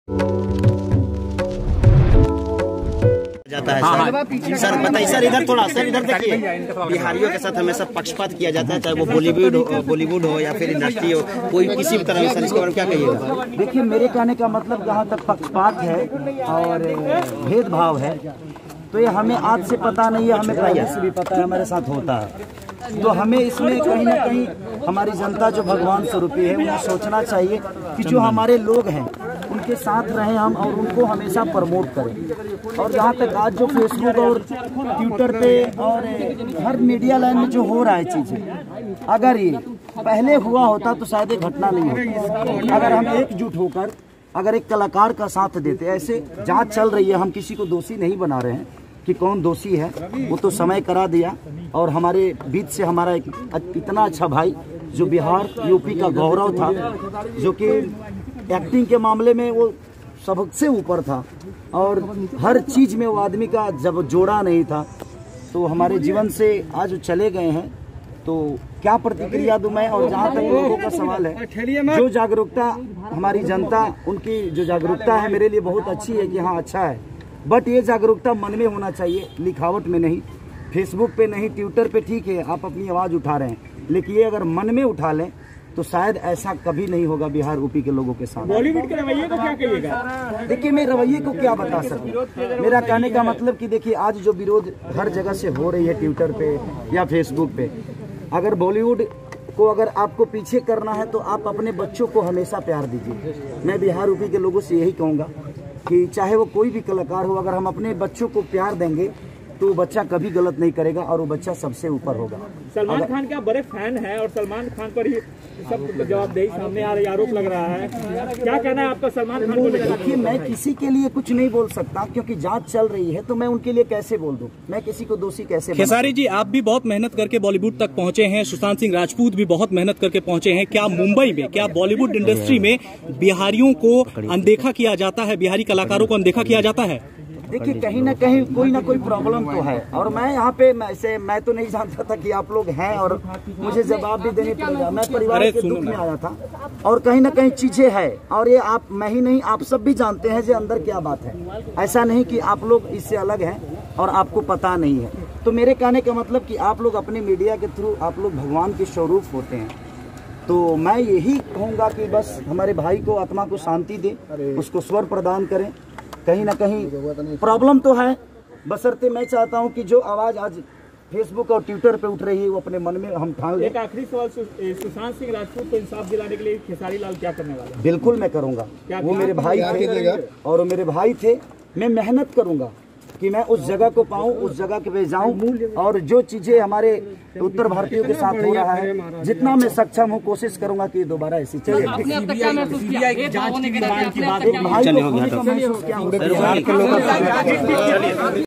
जाता है सर बताइए सर, इधर थोड़ा सर, इधर देखिए, बिहारियों के साथ हमेशा पक्षपात किया जाता है, चाहे वो बॉलीवुड हो या फिर इंडस्ट्री हो, कोई किसी भी तरह। सर इसके बारे में क्या कहिएगा? देखिए, मेरे कहने का मतलब जहाँ तक पक्षपात है और भेदभाव है तो ये हमें आज से पता नहीं है, हमें पहले से भी पता है हमारे साथ होता है। तो हमें इसमें कहीं ना कहीं हमारी जनता जो भगवान स्वरूपी है उन्हें सोचना चाहिए कि जो हमारे लोग हैं उनके साथ रहें हम और उनको हमेशा प्रमोट करें। और जहाँ तक आज जो फेसबुक और ट्विटर पे और हर मीडिया लाइन में जो हो रहा है चीज़ें, अगर ये पहले हुआ होता तो शायद ये घटना नहीं होती। अगर हम एकजुट होकर अगर एक कलाकार का साथ देते, ऐसे जांच चल रही है, हम किसी को दोषी नहीं बना रहे हैं कि कौन दोषी है, वो तो समय करा दिया। और हमारे बीच से हमारा एक इतना अच्छा भाई जो बिहार यूपी का गौरव था, जो कि एक्टिंग के मामले में वो सबसे ऊपर था और हर चीज़ में वो आदमी का जब जोड़ा नहीं था, तो हमारे जीवन से आज चले गए हैं। तो क्या प्रतिक्रिया दूं मैं? और जहाँ तक लोगों का सवाल है, जो जागरूकता हमारी जनता, उनकी जो जागरूकता है मेरे लिए बहुत अच्छी है कि हाँ अच्छा है, बट ये जागरूकता मन में होना चाहिए, लिखावट में नहीं। फेसबुक पे नहीं, ट्विटर पे ठीक है आप अपनी आवाज़ उठा रहे हैं, लेकिन ये अगर मन में उठा लें तो शायद ऐसा कभी नहीं होगा बिहार यूपी के लोगों के साथ। बॉलीवुड के रवैये को क्या कहिएगा? देखिए, मैं रवैये को क्या बता सकूं। मेरा कहने का मतलब कि देखिए, आज जो विरोध हर जगह से हो रही है ट्विटर पे या फेसबुक पे, अगर बॉलीवुड को अगर आपको पीछे करना है तो आप अपने बच्चों को हमेशा प्यार दीजिए। मैं बिहार यूपी के लोगों से यही कहूँगा कि चाहे वो कोई भी कलाकार हो, अगर हम अपने बच्चों को प्यार देंगे तो बच्चा कभी गलत नहीं करेगा और वो बच्चा सबसे ऊपर होगा। सलमान खान के आप बड़े फैन हैं और सलमान खान पर ही सब जवाबदेही सामने आ रही, आरोप लग रहा है, क्या कहना है आपका सलमान खान को लेकर? देखिए, मैं किसी के लिए कुछ नहीं बोल सकता क्योंकि जांच चल रही है, तो मैं उनके लिए कैसे बोल दूं? मैं किसी को दोषी कैसे? खेसारी जी, आप भी बहुत मेहनत करके बॉलीवुड तक पहुंचे हैं, सुशांत सिंह राजपूत भी बहुत मेहनत करके पहुंचे हैं। क्या मुंबई में, क्या बॉलीवुड इंडस्ट्री में बिहारियों को अनदेखा किया जाता है, बिहारी कलाकारों को अनदेखा किया जाता है? देखिए, कहीं ना कहीं कोई ना कोई प्रॉब्लम तो है। और मैं यहाँ पे मैं तो नहीं जानता था कि आप लोग हैं और मुझे जवाब भी देने पड़ेगा। मैं परिवार के दुख में आया था और कहीं ना कहीं चीजें है, और ये आप, मैं ही नहीं, आप सब भी जानते हैं जो अंदर क्या बात है। ऐसा नहीं कि आप लोग इससे अलग हैं और आपको पता नहीं है। तो मेरे कहने का मतलब कि आप लोग अपने मीडिया के थ्रू आप लोग भगवान के स्वरूप होते हैं। तो मैं यही कहूँगा कि बस हमारे भाई को आत्मा को शांति दे, उसको स्वर प्रदान करें। कहीं ना कहीं प्रॉब्लम तो है, बशर्ते मैं चाहता हूं कि जो आवाज़ आज फेसबुक और ट्विटर पे उठ रही है वो अपने मन में हम ठान लें। एक आखिरी सवाल, सुशांत सिंह राजपूत को इंसाफ दिलाने के लिए खेसारी लाल क्या करने वाला है? बिल्कुल मैं करूंगा, वो मेरे भाई थे और वो मेरे भाई थे। मैं मेहनत करूंगा कि मैं उस जगह को पाऊं, उस जगह पे जाऊं, और जो चीजें हमारे उत्तर भारतीयों के साथ हो रहा है, जितना मैं सक्षम हूं कोशिश करूंगा कि दोबारा ऐसी चले। सीबीआई की जांच की मांग की बात एक भाई को